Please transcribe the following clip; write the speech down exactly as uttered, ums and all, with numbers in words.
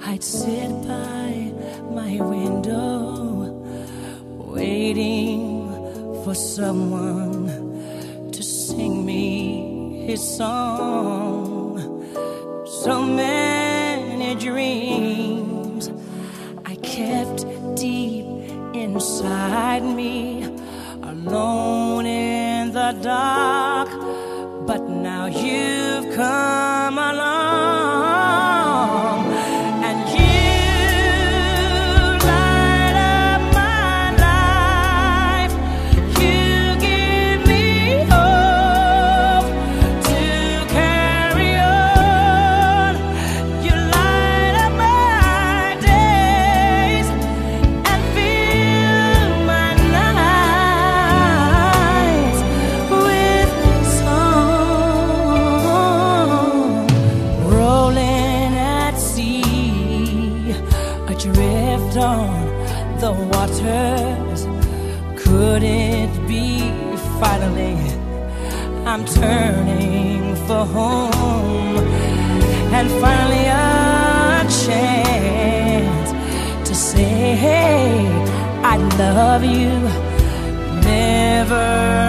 I'd sit by my window, waiting for someone to sing me his song. So many dreams I kept deep inside me, alone in the dark. But now you've come along, and you light up my life. You give me hope to carry on. You light up my days and fill my nights with song. Rolling at sea, adrift on the waters. Could it be finally I'm turning for home, and finally a chance to say, hey, I love you, never